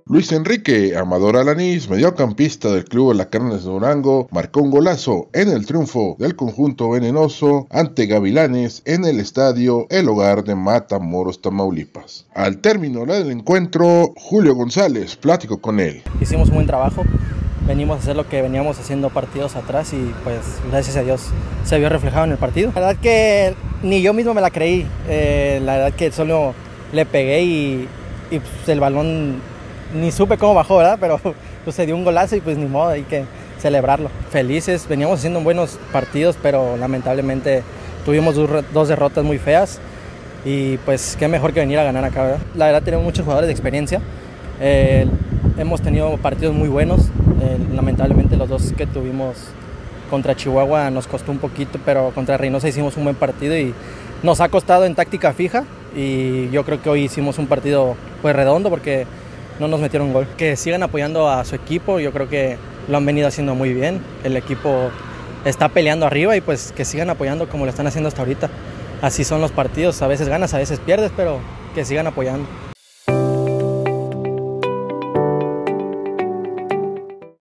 Luis Enrique Amador Alanís, mediocampista del Club Huracanes de Durango, marcó un golazo en el triunfo del conjunto venenoso ante Gavilanes en el estadio El Hogar de Matamoros, Tamaulipas. Al término del encuentro, Julio González platicó con él. Hicimos un buen trabajo, venimos a hacer lo que veníamos haciendo partidos atrás y pues gracias a Dios se vio reflejado en el partido. La verdad que ni yo mismo me la creí, la verdad que solo le pegué y pues, el balón ni supe cómo bajó, ¿verdad? Pero pues, se dio un golazo y pues ni modo, hay que celebrarlo. Felices, veníamos haciendo buenos partidos, pero lamentablemente tuvimos dos derrotas muy feas y pues qué mejor que venir a ganar acá, ¿verdad? La verdad tenemos muchos jugadores de experiencia, hemos tenido partidos muy buenos, lamentablemente los dos que tuvimos contra Chihuahua nos costó un poquito, pero contra Reynosa hicimos un buen partido y nos ha costado en táctica fija y yo creo que hoy hicimos un partido pues redondo porque no nos metieron gol. Que sigan apoyando a su equipo, yo creo que lo han venido haciendo muy bien, el equipo está peleando arriba y pues que sigan apoyando como lo están haciendo hasta ahorita. Así son los partidos, a veces ganas, a veces pierdes, pero que sigan apoyando.